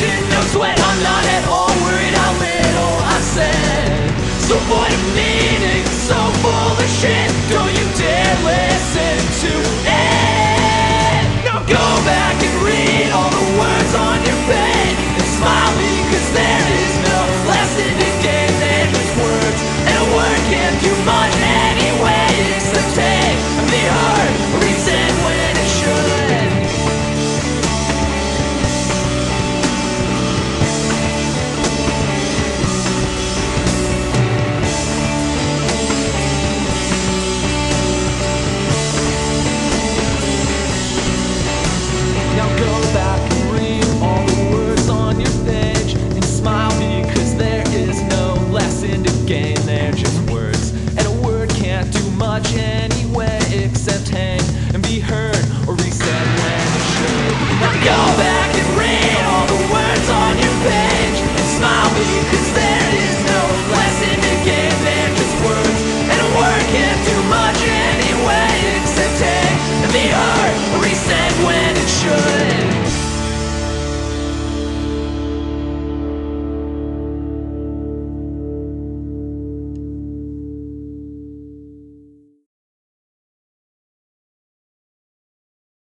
motion, no sweat. I'm not at all worried how little I said. So void of meaning, so full of shit. Don't you dare listen to it. Now go back and read all the words on your page and smile because there is no lesson to gain. They're just words, and a word can't do much anyway except take the hard reason when it should. Now go back and read all the words on your page and smile because there is no lesson to gain.